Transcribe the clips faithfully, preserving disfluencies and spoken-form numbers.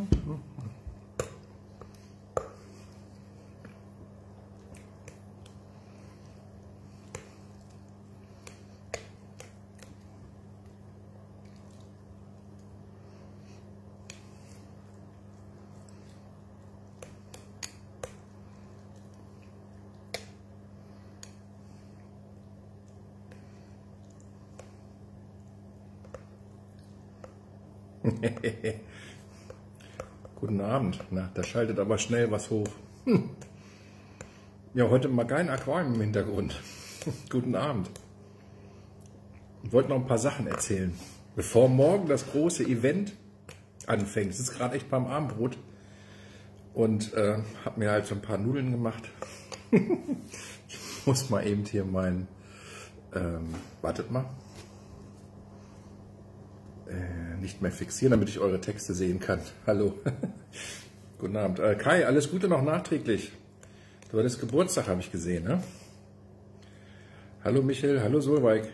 Guten Abend. Na, da schaltet aber schnell was hoch. Hm. Ja, heute mal kein Aquarium im Hintergrund. Guten Abend. Ich wollte noch ein paar Sachen erzählen. Bevor morgen das große Event anfängt. Ich sitze gerade echt beim Abendbrot und äh, habe mir halt so ein paar Nudeln gemacht. Ich muss mal eben hier mein... Ähm, wartet mal. Äh, nicht mehr fixieren, damit ich eure Texte sehen kann. Hallo. Guten Abend. Äh, Kai, alles Gute noch nachträglich. Du hattest Geburtstag, habe ich gesehen, ne? Hallo Michael, hallo Solveig.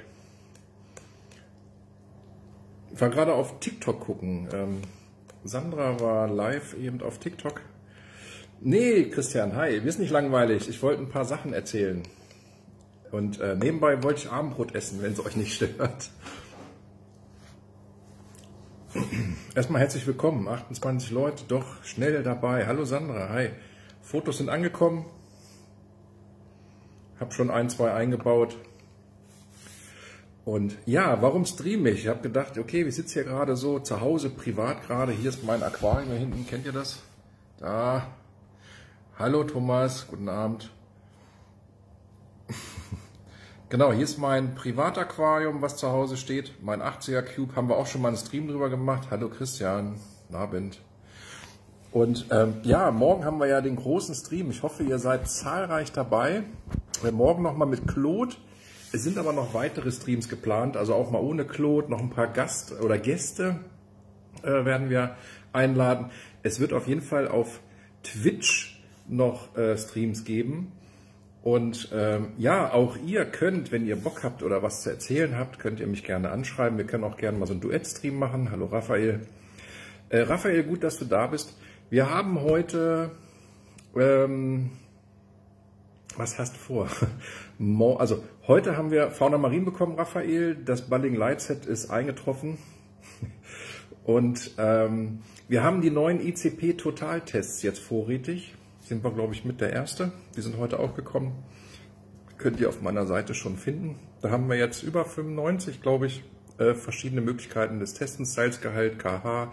Ich war gerade auf TikTok gucken. Ähm, Sandra war live eben auf TikTok. Nee, Christian, hi, mir ist nicht langweilig. Ich wollte ein paar Sachen erzählen. Und äh, nebenbei wollte ich Abendbrot essen, wenn es euch nicht stört. Erstmal herzlich willkommen, achtundzwanzig Leute, doch schnell dabei. Hallo Sandra, hi. Fotos sind angekommen. Hab schon ein, zwei eingebaut. Und ja, warum streame ich? Ich habe gedacht, okay, ich sitze hier gerade so zu Hause, privat gerade. Hier ist mein Aquarium, hier hinten, kennt ihr das? Da. Hallo Thomas, guten Abend. Genau, hier ist mein Privataquarium, was zu Hause steht. Mein achtziger Cube, haben wir auch schon mal einen Stream drüber gemacht. Hallo Christian, guten Abend. Und ähm, ja, morgen haben wir ja den großen Stream. Ich hoffe, ihr seid zahlreich dabei. Wir morgen nochmal mit Claude. Es sind aber noch weitere Streams geplant, also auch mal ohne Claude. Noch ein paar Gast oder Gäste äh, werden wir einladen. Es wird auf jeden Fall auf Twitch noch äh, Streams geben. Und ähm, ja, auch ihr könnt, wenn ihr Bock habt oder was zu erzählen habt, könnt ihr mich gerne anschreiben. Wir können auch gerne mal so einen Duett-Stream machen. Hallo Raphael. Äh, Raphael, gut, dass du da bist. Wir haben heute, ähm, was hast du vor? Also heute haben wir Fauna Marin bekommen, Raphael. Das Balling Light Set ist eingetroffen. Und ähm, wir haben die neuen I C P-Totaltests jetzt vorrätig. Sind wir, glaube ich, mit der erste. Die sind heute auch gekommen. Könnt ihr auf meiner Seite schon finden. Da haben wir jetzt über fünfundneunzig, glaube ich, äh, verschiedene Möglichkeiten des Testens. Salzgehalt, K H,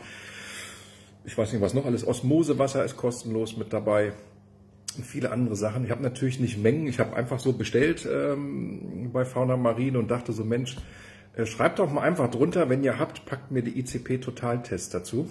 ich weiß nicht, was noch alles. Osmosewasser ist kostenlos mit dabei. Und viele andere Sachen. Ich habe natürlich nicht Mengen. Ich habe einfach so bestellt ähm, bei Fauna Marin und dachte so, Mensch, äh, schreibt doch mal einfach drunter, wenn ihr habt, packt mir die I C P-Totaltests dazu.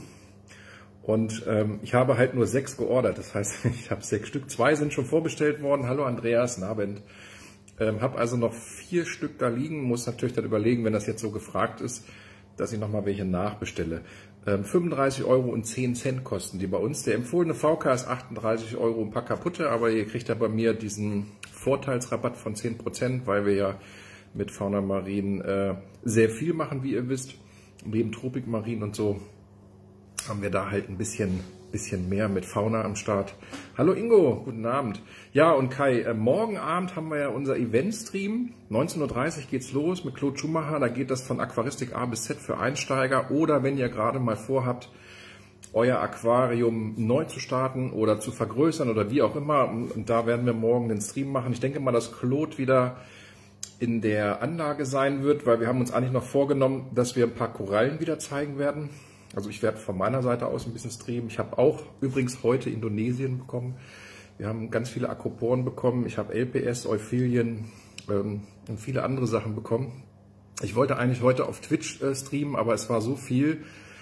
Und ähm, ich habe halt nur sechs geordert, das heißt, ich habe sechs Stück. Zwei sind schon vorbestellt worden. Hallo Andreas, guten Abend. Ähm, habe also noch vier Stück da liegen. Muss natürlich dann überlegen, wenn das jetzt so gefragt ist, dass ich nochmal welche nachbestelle. Ähm, fünfunddreißig Euro und zehn Cent kosten die bei uns. Der empfohlene V K ist achtunddreißig Euro ein paar kaputte, aber ihr kriegt ja bei mir diesen Vorteilsrabatt von zehn Prozent, weil wir ja mit Fauna Marin äh, sehr viel machen, wie ihr wisst. Neben Tropik Marin und so haben wir da halt ein bisschen, bisschen mehr mit Fauna am Start. Hallo Ingo, guten Abend. Ja, und Kai, äh, morgen Abend haben wir ja unser Event-Stream. neunzehn Uhr dreißig geht's los mit Claude Schumacher. Da geht das von Aquaristik A bis Z für Einsteiger. Oder wenn ihr gerade mal vorhabt, euer Aquarium neu zu starten oder zu vergrößern oder wie auch immer. Und da werden wir morgen den Stream machen. Ich denke mal, dass Claude wieder in der Anlage sein wird, weil wir haben uns eigentlich noch vorgenommen, dass wir ein paar Korallen wieder zeigen werden. Also ich werde von meiner Seite aus ein bisschen streamen. Ich habe auch übrigens heute Indonesien bekommen. Wir haben ganz viele Akroporen bekommen. Ich habe L P S, Euphylien ähm, und viele andere Sachen bekommen. Ich wollte eigentlich heute auf Twitch äh, streamen, aber es war so viel.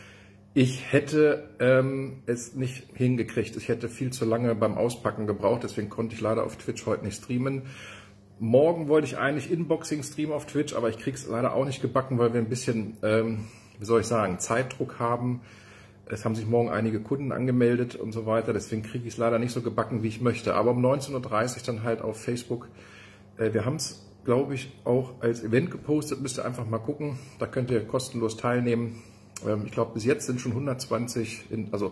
Ich hätte ähm, es nicht hingekriegt. Ich hätte viel zu lange beim Auspacken gebraucht. Deswegen konnte ich leider auf Twitch heute nicht streamen. Morgen wollte ich eigentlich Inboxing streamen auf Twitch, aber ich kriege es leider auch nicht gebacken, weil wir ein bisschen... Ähm, wie soll ich sagen, Zeitdruck haben. Es haben sich morgen einige Kunden angemeldet und so weiter. Deswegen kriege ich es leider nicht so gebacken, wie ich möchte. Aber um neunzehn Uhr dreißig dann halt auf Facebook. Wir haben es, glaube ich, auch als Event gepostet. Müsst ihr einfach mal gucken. Da könnt ihr kostenlos teilnehmen. Ich glaube, bis jetzt sind schon hundertzwanzig, in, also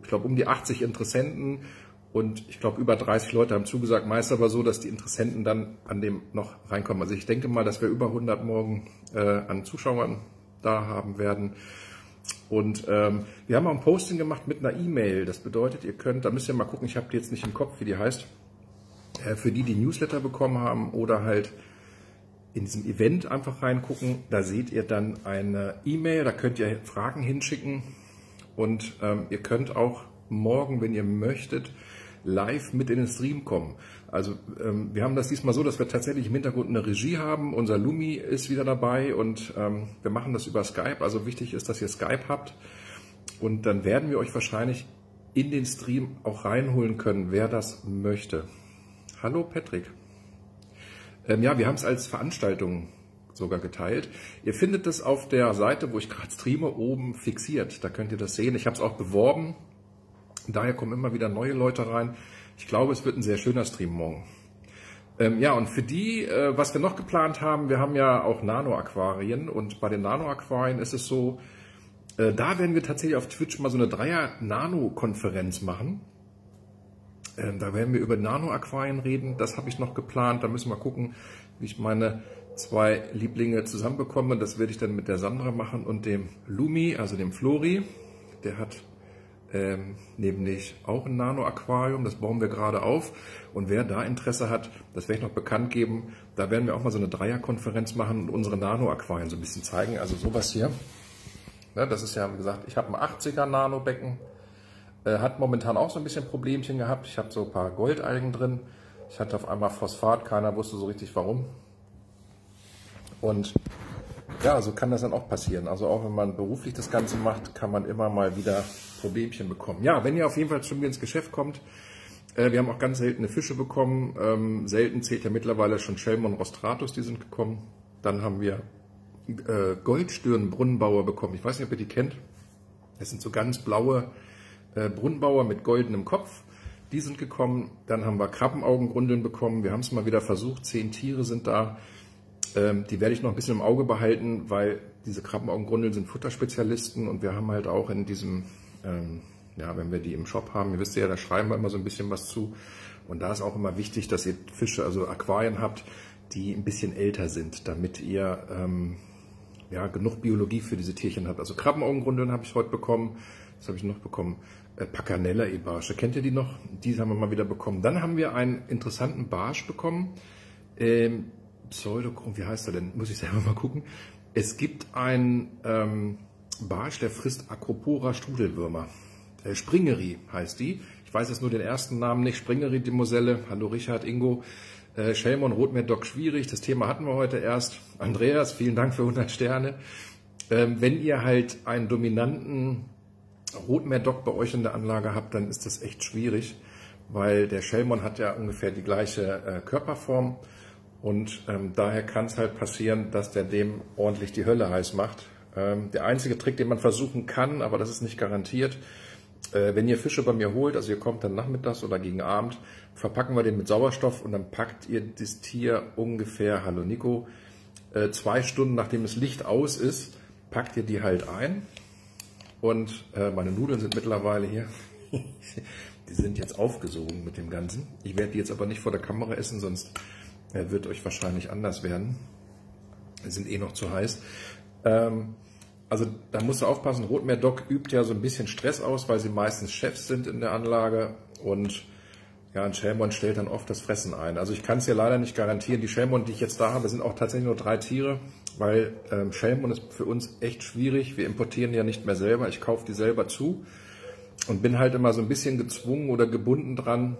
ich glaube, um die achtzig Interessenten und ich glaube, über dreißig Leute haben zugesagt. Meist aber so, dass die Interessenten dann an dem noch reinkommen. Also ich denke mal, dass wir über hundert morgen äh, an Zuschauern da haben werden. Und ähm, wir haben auch ein Posting gemacht mit einer E-Mail. Das bedeutet, ihr könnt, da müsst ihr mal gucken, ich habe die jetzt nicht im Kopf, wie die heißt, äh, für die, die Newsletter bekommen haben oder halt in diesem Event einfach reingucken. Da seht ihr dann eine E-Mail, da könnt ihr Fragen hinschicken und ähm, ihr könnt auch morgen, wenn ihr möchtet, live mit in den Stream kommen. Also ähm, wir haben das diesmal so, dass wir tatsächlich im Hintergrund eine Regie haben. Unser Lumi ist wieder dabei und ähm, wir machen das über Skype. Also wichtig ist, dass ihr Skype habt und dann werden wir euch wahrscheinlich in den Stream auch reinholen können, wer das möchte. Hallo Patrick. Ähm, ja, wir haben es als Veranstaltung sogar geteilt. Ihr findet das auf der Seite, wo ich gerade streame, oben fixiert. Da könnt ihr das sehen. Ich habe es auch beworben. Daher kommen immer wieder neue Leute rein. Ich glaube, es wird ein sehr schöner Stream morgen. Ähm, ja, und für die, äh, was wir noch geplant haben, wir haben ja auch Nano-Aquarien. Und bei den Nano-Aquarien ist es so, äh, da werden wir tatsächlich auf Twitch mal so eine Dreier-Nano-Konferenz machen. Ähm, da werden wir über Nano-Aquarien reden. Das habe ich noch geplant. Da müssen wir gucken, wie ich meine zwei Lieblinge zusammenbekomme. Das werde ich dann mit der Sandra machen und dem Lumi, also dem Flori. Der hat ähm, nämlich auch ein Nano-Aquarium. Das bauen wir gerade auf. Und wer da Interesse hat, das werde ich noch bekannt geben. Da werden wir auch mal so eine Dreierkonferenz machen und unsere Nano-Aquarien so ein bisschen zeigen. Also sowas hier. Ja, das ist ja, wie gesagt, ich habe ein achtziger Nano-Becken. Hat momentan auch so ein bisschen Problemchen gehabt. Ich habe so ein paar Goldalgen drin. Ich hatte auf einmal Phosphat, keiner wusste so richtig warum. Und ja, so kann das dann auch passieren. Also auch wenn man beruflich das Ganze macht, kann man immer mal wieder Problemchen bekommen. Ja, wenn ihr auf jeden Fall schon wieder ins Geschäft kommt, äh, wir haben auch ganz seltene Fische bekommen. Ähm, selten zählt ja mittlerweile schon Schelmon rostratus, die sind gekommen. Dann haben wir äh, Goldstirn-Brunnenbauer bekommen. Ich weiß nicht, ob ihr die kennt. Das sind so ganz blaue Brunnenbauer mit goldenem Kopf, die sind gekommen. Dann haben wir Krabbenaugengrundeln bekommen. Wir haben es mal wieder versucht, zehn Tiere sind da. Ähm, die werde ich noch ein bisschen im Auge behalten, weil diese Krabbenaugengrundeln sind Futterspezialisten und wir haben halt auch in diesem, ähm, ja, wenn wir die im Shop haben, ihr wisst ja, da schreiben wir immer so ein bisschen was zu. Und da ist auch immer wichtig, dass ihr Fische, also Aquarien habt, die ein bisschen älter sind, damit ihr ähm, ja, genug Biologie für diese Tierchen habt. Also Krabbenaugengrundeln habe ich heute bekommen. Was habe ich noch bekommen? Äh, Paccanella-E-Barsche. Kennt ihr die noch? Die haben wir mal wieder bekommen. Dann haben wir einen interessanten Barsch bekommen. Ähm, Pseudochrom, wie heißt er denn? Muss ich selber mal gucken. Es gibt einen ähm, Barsch, der frisst Acropora Strudelwürmer. Äh, Springeri heißt die. Ich weiß jetzt nur den ersten Namen nicht. Springeri, die Moselle. Hallo Richard, Ingo. Äh, Schelmon, Rotmeerdock, schwierig. Das Thema hatten wir heute erst. Andreas, vielen Dank für hundert Sterne. Ähm, wenn ihr halt einen dominanten Rotmeerdock bei euch in der Anlage habt, dann ist das echt schwierig, weil der Schelmon hat ja ungefähr die gleiche äh, Körperform und ähm, daher kann es halt passieren, dass der dem ordentlich die Hölle heiß macht. Ähm, der einzige Trick, den man versuchen kann, aber das ist nicht garantiert, äh, wenn ihr Fische bei mir holt, also ihr kommt dann nachmittags oder gegen Abend, verpacken wir den mit Sauerstoff und dann packt ihr das Tier ungefähr, hallo Nico, äh, zwei Stunden nachdem das Licht aus ist, packt ihr die halt ein. Und äh, meine Nudeln sind mittlerweile hier, die sind jetzt aufgesogen mit dem Ganzen. Ich werde die jetzt aber nicht vor der Kamera essen, sonst äh, wird euch wahrscheinlich anders werden. Die sind eh noch zu heiß. Ähm, also da musst du aufpassen, Rotmeerdock übt ja so ein bisschen Stress aus, weil sie meistens Chefs sind in der Anlage. Und ja, ein Schelmon stellt dann oft das Fressen ein. Also ich kann es dir leider nicht garantieren. Die Schelmon, die ich jetzt da habe, sind auch tatsächlich nur drei Tiere. Weil ähm, Schelmon ist für uns echt schwierig. Wir importieren ja nicht mehr selber. Ich kaufe die selber zu und bin halt immer so ein bisschen gezwungen oder gebunden dran,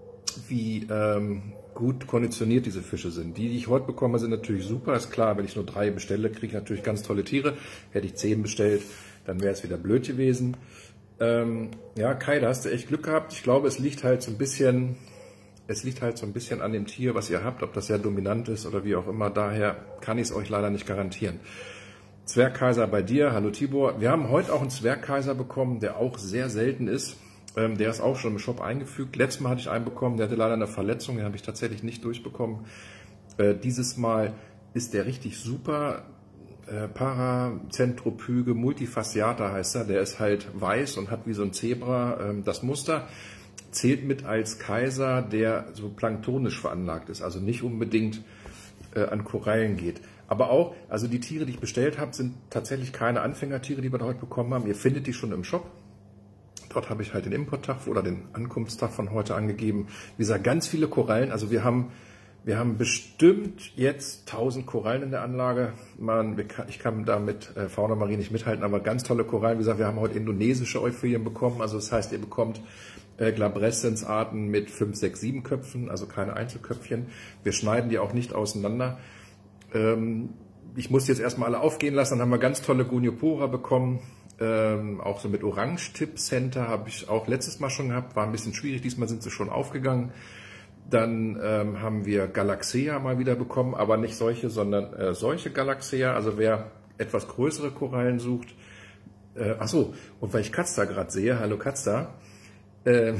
wie ähm, gut konditioniert diese Fische sind. Die, die ich heute bekomme, sind natürlich super. Ist klar, wenn ich nur drei bestelle, kriege ich natürlich ganz tolle Tiere. Hätte ich zehn bestellt, dann wäre es wieder blöd gewesen. Ähm, ja, Kai, da hast du echt Glück gehabt. Ich glaube, es liegt halt so ein bisschen... Es liegt halt so ein bisschen an dem Tier, was ihr habt, ob das sehr dominant ist oder wie auch immer. Daher kann ich es euch leider nicht garantieren. Zwergkaiser bei dir, hallo Tibor. Wir haben heute auch einen Zwergkaiser bekommen, der auch sehr selten ist. Ähm, der ist auch schon im Shop eingefügt. Letztes Mal hatte ich einen bekommen, der hatte leider eine Verletzung, den habe ich tatsächlich nicht durchbekommen. Äh, dieses Mal ist der richtig super. äh, Paracentropyge multifasciata heißt er, der ist halt weiß und hat wie so ein Zebra ähm, das Muster, zählt mit als Kaiser, der so planktonisch veranlagt ist, also nicht unbedingt äh, an Korallen geht. Aber auch, also die Tiere, die ich bestellt habe, sind tatsächlich keine Anfängertiere, die wir heute bekommen haben. Ihr findet die schon im Shop. Dort habe ich halt den Importtag oder den Ankunftstag von heute angegeben. Wie gesagt, ganz viele Korallen. Also wir haben, wir haben bestimmt jetzt tausend Korallen in der Anlage. Man, ich kann da mit äh, Fauna Marie nicht mithalten, aber ganz tolle Korallen. Wie gesagt, wir haben heute indonesische Euphorien bekommen. Also das heißt, ihr bekommt äh, Glabrescens-Arten mit fünf, sechs, sieben Köpfen, also keine Einzelköpfchen. Wir schneiden die auch nicht auseinander. Ähm, ich muss jetzt erstmal alle aufgehen lassen. Dann haben wir ganz tolle Goniopora bekommen. Ähm, auch so mit Orange-Tip-Center habe ich auch letztes Mal schon gehabt, war ein bisschen schwierig, diesmal sind sie schon aufgegangen. Dann ähm, haben wir Galaxea mal wieder bekommen, aber nicht solche, sondern äh, solche Galaxea, also wer etwas größere Korallen sucht. Äh, achso, und weil ich Katza gerade sehe, hallo Katza, äh,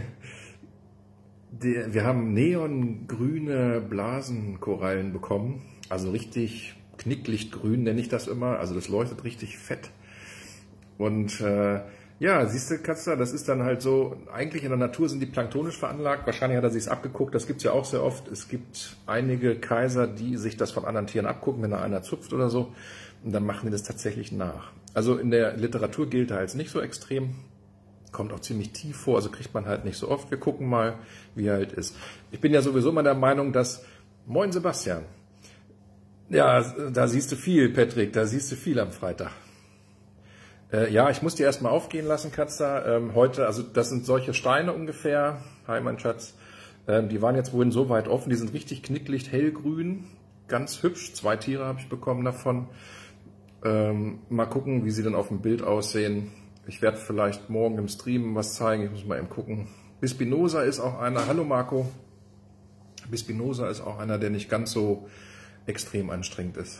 die, wir haben neongrüne Blasenkorallen bekommen, also richtig knicklichtgrün nenne ich das immer, also das leuchtet richtig fett. Und äh, ja, siehst du, Katza, das ist dann halt so, eigentlich in der Natur sind die planktonisch veranlagt, wahrscheinlich hat er sich abgeguckt, das gibt es ja auch sehr oft. Es gibt einige Kaiser, die sich das von anderen Tieren abgucken, wenn da einer zupft oder so, und dann machen die das tatsächlich nach. Also in der Literatur gilt er als nicht so extrem, kommt auch ziemlich tief vor, also kriegt man halt nicht so oft. Wir gucken mal, wie er halt ist. Ich bin ja sowieso mal der Meinung, dass, moin Sebastian, ja, da siehst du viel, Patrick, da siehst du viel am Freitag. Äh, ja, ich muss die erstmal aufgehen lassen, Katza. Ähm, heute, also das sind solche Steine ungefähr. Hi, mein Schatz. Ähm, die waren jetzt wohl so weit offen. Die sind richtig knicklicht hellgrün. Ganz hübsch. Zwei Tiere habe ich bekommen davon. Ähm, mal gucken, wie sie dann auf dem Bild aussehen. Ich werde vielleicht morgen im Stream was zeigen. Ich muss mal eben gucken. Bispinosa ist auch einer. Hallo, Marco. Bispinosa ist auch einer, der nicht ganz so extrem anstrengend ist.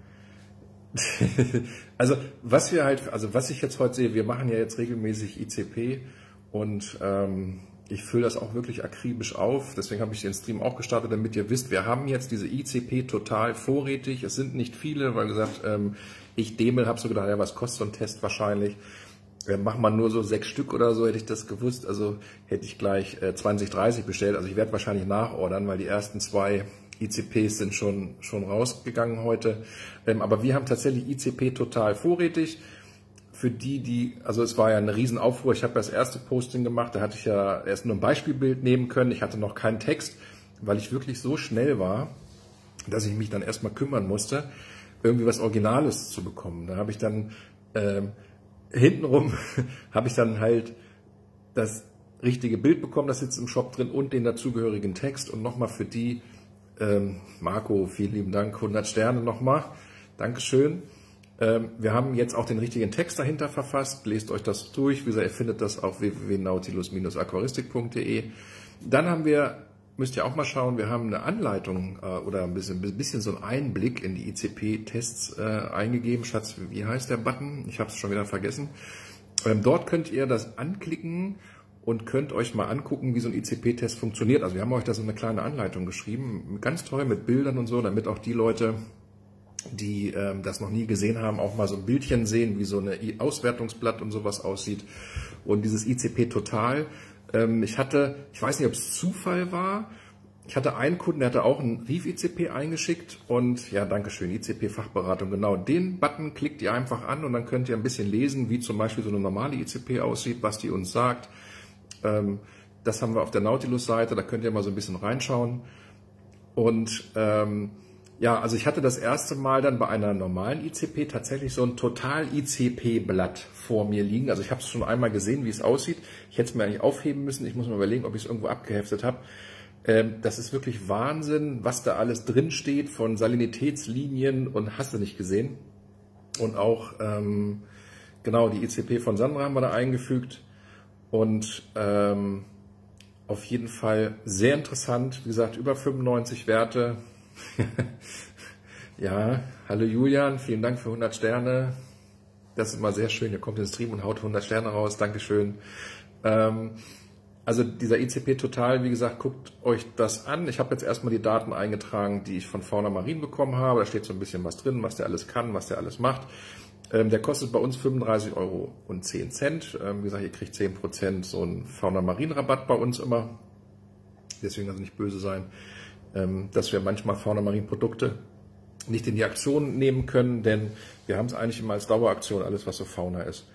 Also was wir halt, also was ich jetzt heute sehe, wir machen ja jetzt regelmäßig I C P und ähm, ich fülle das auch wirklich akribisch auf. Deswegen habe ich den Stream auch gestartet, damit ihr wisst, wir haben jetzt diese I C P total vorrätig. Es sind nicht viele, weil gesagt, ähm, ich Demel habe so gedacht, ja, was kostet so ein Test wahrscheinlich? Äh, mach mal nur so sechs Stück oder so, hätte ich das gewusst. Also hätte ich gleich äh, zwanzig, dreißig bestellt. Also ich werde wahrscheinlich nachordern, weil die ersten zwei I C Ps sind schon, schon rausgegangen heute. Ähm, aber wir haben tatsächlich I C P total vorrätig. Für die, die, also es war ja eine Riesenaufruhr. Ich habe das erste Posting gemacht, da hatte ich ja erst nur ein Beispielbild nehmen können. Ich hatte noch keinen Text, weil ich wirklich so schnell war, dass ich mich dann erstmal kümmern musste, irgendwie was Originales zu bekommen. Da habe ich dann ähm, hintenrum, habe ich dann halt das richtige Bild bekommen, das sitzt im Shop drin und den dazugehörigen Text. Und nochmal für die, Ähm, Marco, vielen lieben Dank, hundert Sterne nochmal, Dankeschön. Ähm, wir haben jetzt auch den richtigen Text dahinter verfasst, lest euch das durch, wie gesagt, ihr findet das auf w w w punkt nautilus Bindestrich aquaristik punkt de. Dann haben wir, müsst ihr auch mal schauen, wir haben eine Anleitung äh, oder ein bisschen, ein bisschen so einen Einblick in die I C P-Tests äh, eingegeben. Schatz, wie heißt der Button? Ich habe es schon wieder vergessen. Ähm, dort könnt ihr das anklicken und könnt euch mal angucken, wie so ein I C P-Test funktioniert. Also wir haben euch da so eine kleine Anleitung geschrieben, ganz toll mit Bildern und so, damit auch die Leute, die ähm, das noch nie gesehen haben, auch mal so ein Bildchen sehen, wie so ein Auswertungsblatt und sowas aussieht. Und dieses I C P Total, ähm, ich hatte, ich weiß nicht, ob es Zufall war, ich hatte einen Kunden, der hatte auch ein Rief-I C P eingeschickt und ja, Dankeschön, I C P-Fachberatung, genau, den Button klickt ihr einfach an und dann könnt ihr ein bisschen lesen, wie zum Beispiel so eine normale I C P aussieht, was die uns sagt. Das haben wir auf der Nautilus-Seite, da könnt ihr mal so ein bisschen reinschauen. Und ähm, ja, also ich hatte das erste Mal dann bei einer normalen I C P tatsächlich so ein Total-I C P-Blatt vor mir liegen. Also ich habe es schon einmal gesehen, wie es aussieht. Ich hätte es mir eigentlich aufheben müssen. Ich muss mir überlegen, ob ich es irgendwo abgeheftet habe. Ähm, das ist wirklich Wahnsinn, was da alles drin steht von Salinitätslinien und hast du nicht gesehen. Und auch, ähm, genau, die I C P von Sandra haben wir da eingefügt. Und ähm, auf jeden Fall sehr interessant. Wie gesagt, über fünfundneunzig Werte. Ja, hallo Julian, vielen Dank für hundert Sterne. Das ist immer sehr schön. Ihr kommt ins Stream und haut hundert Sterne raus. Dankeschön. Ähm, also dieser I C P Total, wie gesagt, guckt euch das an. Ich habe jetzt erstmal die Daten eingetragen, die ich von Fauna Marin bekommen habe. Da steht so ein bisschen was drin, was der alles kann, was der alles macht. Ähm, der kostet bei uns fünfunddreißig Euro und zehn Cent. Ähm, wie gesagt, ihr kriegt zehn Prozent so einen Fauna Marin Rabatt bei uns immer. Deswegen also nicht böse sein, ähm, dass wir manchmal Fauna Marin Produkte nicht in die Aktion nehmen können, denn wir haben es eigentlich immer als Daueraktion, alles was so Fauna ist.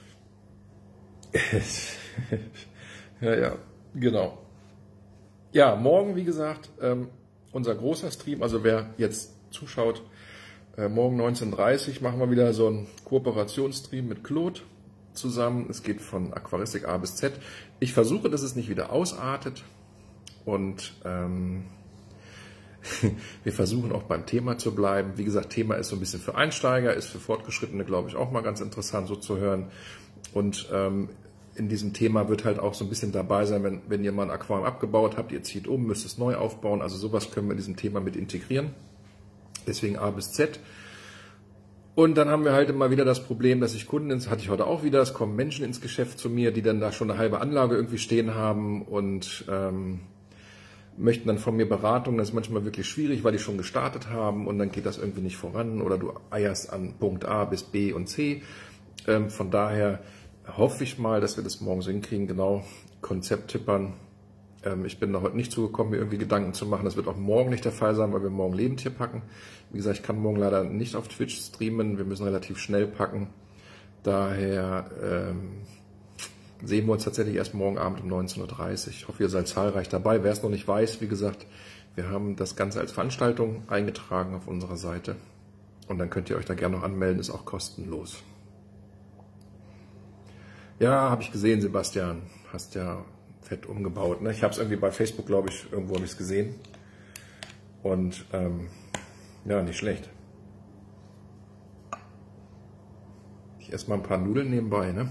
ja, ja, genau. Ja, morgen, wie gesagt, ähm, unser großer Stream, also wer jetzt zuschaut, äh, morgen neunzehn Uhr dreißig machen wir wieder so einen Kooperationsstream mit Claude zusammen. Es geht von Aquaristik A bis Z. Ich versuche, dass es nicht wieder ausartet und ähm, wir versuchen auch beim Thema zu bleiben. Wie gesagt, Thema ist so ein bisschen für Einsteiger, ist für Fortgeschrittene, glaube ich, auch mal ganz interessant so zu hören. Und ähm, in diesem Thema wird halt auch so ein bisschen dabei sein, wenn, wenn ihr mal ein Aquarium abgebaut habt, ihr zieht um, müsst es neu aufbauen. Also sowas können wir in diesem Thema mit integrieren. Deswegen A bis Z. Und dann haben wir halt immer wieder das Problem, dass ich Kunden, das hatte ich heute auch wieder, es kommen Menschen ins Geschäft zu mir, die dann da schon eine halbe Anlage irgendwie stehen haben und ähm, möchten dann von mir Beratung. Das ist manchmal wirklich schwierig, weil die schon gestartet haben und dann geht das irgendwie nicht voran oder du eierst an Punkt A bis B und C. Ähm, von daher hoffe ich mal, dass wir das morgen so hinkriegen, genau, Konzept tippern. Ähm, ich bin noch heute nicht zugekommen, mir irgendwie Gedanken zu machen. Das wird auch morgen nicht der Fall sein, weil wir morgen Lebendtier packen. Wie gesagt, ich kann morgen leider nicht auf Twitch streamen. Wir müssen relativ schnell packen. Daher ähm, sehen wir uns tatsächlich erst morgen Abend um neunzehn Uhr dreißig. Ich hoffe, ihr seid zahlreich dabei. Wer es noch nicht weiß, wie gesagt, wir haben das Ganze als Veranstaltung eingetragen auf unserer Seite. Und dann könnt ihr euch da gerne noch anmelden, ist auch kostenlos. Ja, habe ich gesehen, Sebastian. Hast ja fett umgebaut. Ne? Ich habe es irgendwie bei Facebook, glaube ich, irgendwo habe ich es gesehen. Und ähm, ja, nicht schlecht. Ich esse mal ein paar Nudeln nebenbei, ne?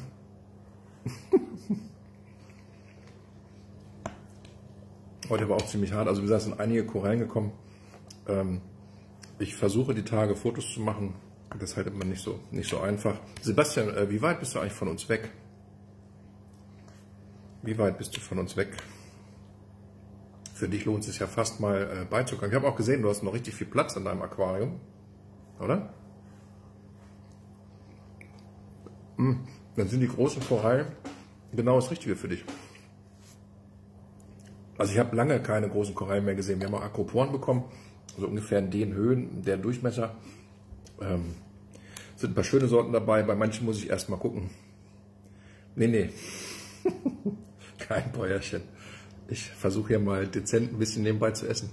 Heute war auch ziemlich hart. Also wie gesagt, sind einige Korallen gekommen. Ähm, ich versuche die Tage Fotos zu machen. Das ist halt immer nicht so, nicht so einfach. Sebastian, äh, wie weit bist du eigentlich von uns weg? Wie weit bist du von uns weg? Für dich lohnt es sich ja fast mal äh, beizukommen. Ich habe auch gesehen, du hast noch richtig viel Platz in deinem Aquarium, oder? Hm, dann sind die großen Korallen genau das Richtige für dich. Also ich habe lange keine großen Korallen mehr gesehen. Wir haben auch Acroporen bekommen, so ungefähr in den Höhen, der Durchmesser. Ähm, sind ein paar schöne Sorten dabei, bei manchen muss ich erst mal gucken. Nee, nee. Kein Bäuerchen. Ich versuche hier mal dezent ein bisschen nebenbei zu essen.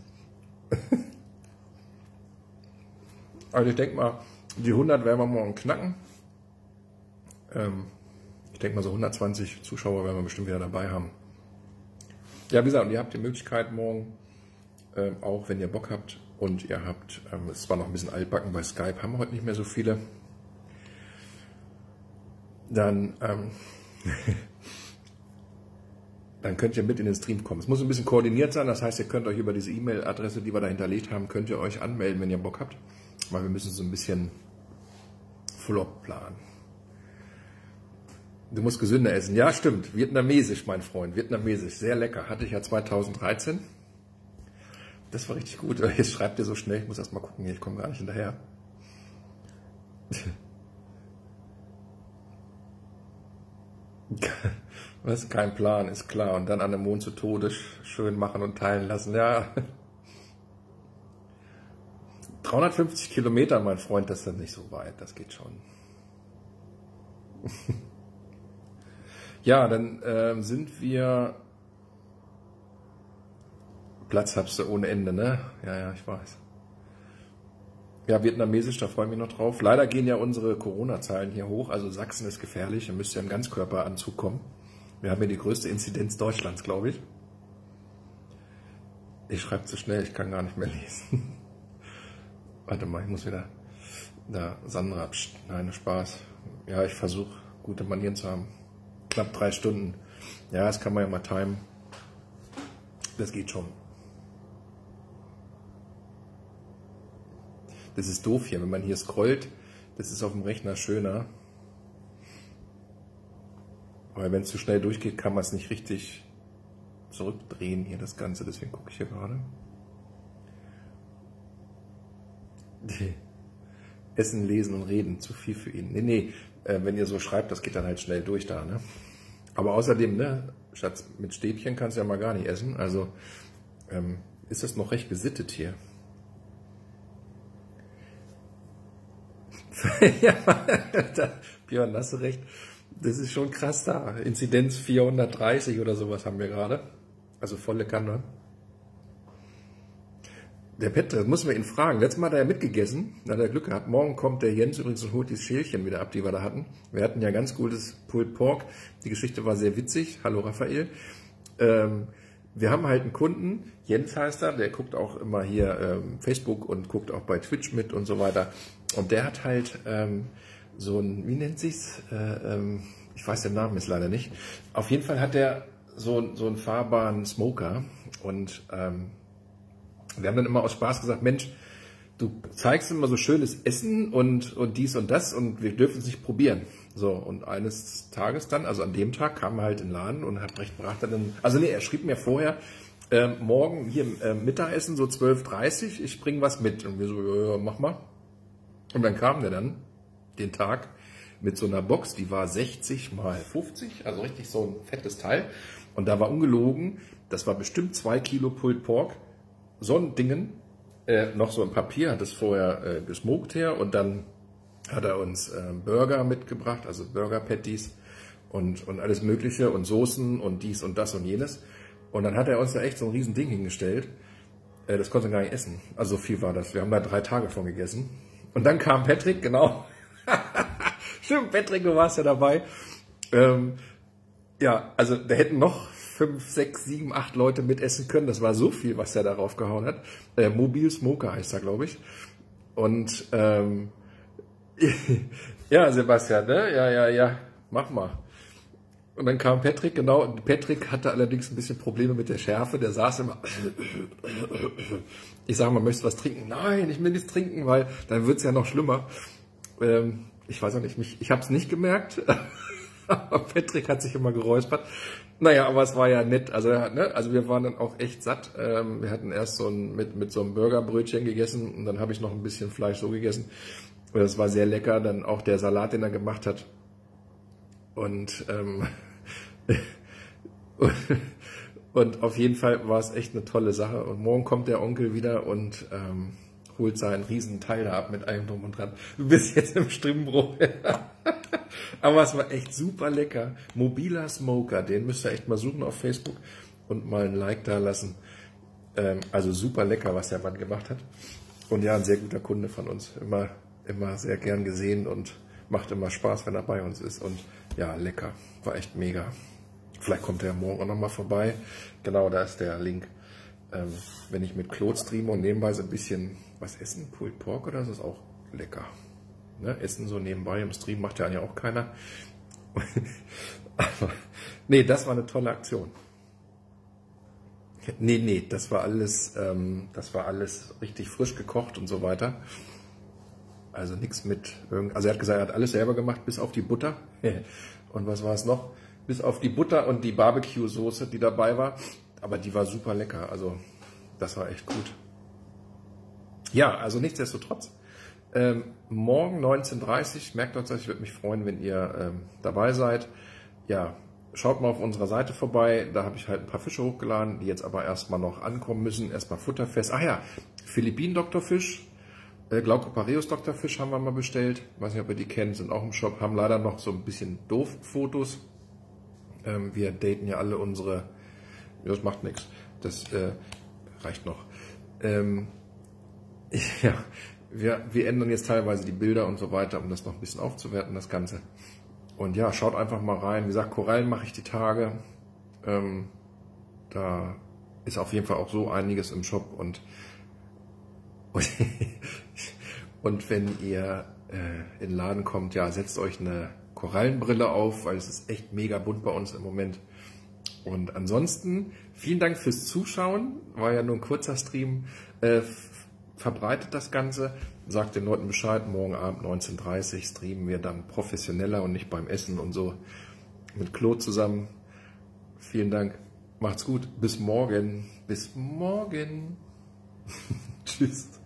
Also ich denke mal, die hundert werden wir morgen knacken. Ähm, ich denke mal so hundertzwanzig Zuschauer werden wir bestimmt wieder dabei haben. Ja, wie gesagt, und ihr habt die Möglichkeit morgen, ähm, auch wenn ihr Bock habt und ihr habt, ähm, es war noch ein bisschen altbacken bei Skype, haben wir heute nicht mehr so viele. Dann ähm, dann könnt ihr mit in den Stream kommen. Es muss ein bisschen koordiniert sein, das heißt, ihr könnt euch über diese E-Mail-Adresse, die wir da hinterlegt haben, könnt ihr euch anmelden, wenn ihr Bock habt, weil wir müssen so ein bisschen flop planen. Du musst gesünder essen. Ja, stimmt, vietnamesisch, mein Freund, vietnamesisch, sehr lecker, hatte ich ja zweitausenddreizehn. Das war richtig gut. Jetzt schreibt ihr so schnell, ich muss erst mal gucken, ich komme gar nicht hinterher. Was? Kein Plan, ist klar. Und dann an dem Mond zu Tode schön machen und teilen lassen. Ja. dreihundertfünfzig Kilometer, mein Freund, das ist dann nicht so weit. Das geht schon. Ja, dann äh, sind wir... Platz hast du ohne Ende, ne? Ja, ja, ich weiß. Ja, vietnamesisch, da freue ich mich noch drauf. Leider gehen ja unsere Corona-Zahlen hier hoch. Also Sachsen ist gefährlich. Ihr müsst ja im Ganzkörperanzug kommen. Wir haben hier die größte Inzidenz Deutschlands, glaube ich. Ich schreibe zu schnell, ich kann gar nicht mehr lesen. Warte mal, ich muss wieder... Da, Sandra, pst, nein, Spaß. Ja, ich versuche, gute Manieren zu haben. Knapp drei Stunden. Ja, das kann man ja mal timen. Das geht schon. Das ist doof hier, wenn man hier scrollt. Das ist auf dem Rechner schöner. Weil wenn es zu schnell durchgeht, kann man es nicht richtig zurückdrehen hier das Ganze, deswegen gucke ich hier gerade. Essen, lesen und reden, zu viel für ihn. Nee, nee, äh, wenn ihr so schreibt, das geht dann halt schnell durch da, ne? Aber außerdem, ne, Schatz, mit Stäbchen kannst du ja mal gar nicht essen, also ähm, ist das noch recht gesittet hier. Ja, da, Björn, hast du recht. Das ist schon krass da. Inzidenz vierhundertdreißig oder sowas haben wir gerade. Also volle Kanne. Der Petre, das muss man ihn fragen. Letztes Mal hat er ja mitgegessen. Da hat er Glück gehabt. Morgen kommt der Jens übrigens und holt die Schälchen wieder ab, die wir da hatten. Wir hatten ja ganz gutes Pulled Pork. Die Geschichte war sehr witzig. Hallo Raphael. Ähm, wir haben halt einen Kunden, Jens heißt er, der guckt auch immer hier ähm, Facebook und guckt auch bei Twitch mit und so weiter. Und der hat halt ähm, so ein, wie nennt sich's? Äh, ähm, ich weiß den Namen jetzt leider nicht. Auf jeden Fall hat der so, so einen fahrbaren Smoker. Und ähm, wir haben dann immer aus Spaß gesagt, Mensch, du zeigst immer so schönes Essen und, und dies und das und wir dürfen es nicht probieren. So, und eines Tages dann, also an dem Tag, kam er halt in den Laden und hat recht brachte dann, also nee, er schrieb mir vorher, äh, morgen hier äh, Mittagessen, so zwölf Uhr dreißig, ich bring was mit. Und wir so, ja, ja, mach mal. Und dann kam der dann, den Tag, mit so einer Box, die war sechzig mal fünfzig, also richtig so ein fettes Teil. Und da war ungelogen, das war bestimmt zwei Kilo Pulled Pork, so ein Dingen, äh, noch so ein Papier, hat es vorher äh, gesmoked her und dann hat er uns äh, Burger mitgebracht, also Burger Patties und, und alles mögliche und Soßen und dies und das und jenes. Und dann hat er uns da echt so ein riesen Ding hingestellt. Äh, das konnte er gar nicht essen. Also so viel war das. Wir haben da drei Tage von gegessen. Und dann kam Patrick, genau. Stimmt, Patrick, du warst ja dabei. Ähm, ja, also da hätten noch fünf, sechs, sieben, acht Leute mitessen können. Das war so viel, was er darauf gehauen hat. Äh, Mobil Smoker heißt er, glaube ich. Und ähm, ja, Sebastian, ne? Ja, ja, ja, mach mal. Und dann kam Patrick, genau. Und Patrick hatte allerdings ein bisschen Probleme mit der Schärfe. Der saß immer. Ich sage mal, möchtest du was trinken? Nein, ich will nichts trinken, weil dann wird es ja noch schlimmer. Ähm, ich weiß auch nicht, mich, ich habe es nicht gemerkt. Aber Patrick hat sich immer geräuspert. Naja, aber es war ja nett. Also, ne? Also wir waren dann auch echt satt. Ähm, wir hatten erst so ein, mit, mit so einem Burgerbrötchen gegessen und dann habe ich noch ein bisschen Fleisch so gegessen. Das war sehr lecker. Dann auch der Salat, den er gemacht hat. Und, ähm, und auf jeden Fall war es echt eine tolle Sache. Und morgen kommt der Onkel wieder und ähm, holt seinen riesen Teil da ab mit allem drum und dran. Du bist jetzt im Stimmbruch. Aber es war echt super lecker. Mobiler Smoker, den müsst ihr echt mal suchen auf Facebook und mal ein Like da lassen. Ähm, also super lecker, was der Mann gemacht hat. Und ja, ein sehr guter Kunde von uns. Immer, immer sehr gern gesehen und macht immer Spaß, wenn er bei uns ist. Und ja, lecker. War echt mega. Vielleicht kommt er morgen auch nochmal vorbei. Genau, da ist der Link. Ähm, wenn ich mit Claude streame und nebenbei so ein bisschen was essen, Pulled Pork oder so, ist auch lecker. Ne? Essen so nebenbei im Stream macht ja eigentlich auch keiner. Aber nee, das war eine tolle Aktion. Nee, nee, das war alles, ähm, das war alles richtig frisch gekocht und so weiter. Also nichts mit irgend, also er hat gesagt, er hat alles selber gemacht, bis auf die Butter. Und was war es noch? Bis auf die Butter und die Barbecue-Soße, die dabei war. Aber die war super lecker. Also das war echt gut. Ja, also nichtsdestotrotz. Ähm, morgen neunzehn Uhr dreißig, merkt euch das, ich würde mich freuen, wenn ihr ähm, dabei seid. Ja, schaut mal auf unserer Seite vorbei. Da habe ich halt ein paar Fische hochgeladen, die jetzt aber erstmal noch ankommen müssen. Erstmal futterfest. Ach ja, Philippinen-Doktorfisch. Glaucopareus Doktorfisch haben wir mal bestellt. Weiß nicht, ob ihr die kennt, sind auch im Shop. Haben leider noch so ein bisschen doof Fotos. Ähm, wir daten ja alle unsere. Das macht nichts. Das äh, reicht noch. Ähm, ja, wir, wir ändern jetzt teilweise die Bilder und so weiter, um das noch ein bisschen aufzuwerten, das Ganze. Und ja, schaut einfach mal rein. Wie gesagt, Korallen mache ich die Tage. Ähm, da ist auf jeden Fall auch so einiges im Shop und Und, und wenn ihr äh, in den Laden kommt, ja, setzt euch eine Korallenbrille auf, weil es ist echt mega bunt bei uns im Moment. Und ansonsten, vielen Dank fürs Zuschauen. War ja nur ein kurzer Stream. Äh, verbreitet das Ganze, sagt den Leuten Bescheid. Morgen Abend neunzehn Uhr dreißig streamen wir dann professioneller und nicht beim Essen und so mit Claude zusammen. Vielen Dank. Macht's gut. Bis morgen. Bis morgen. Tschüss.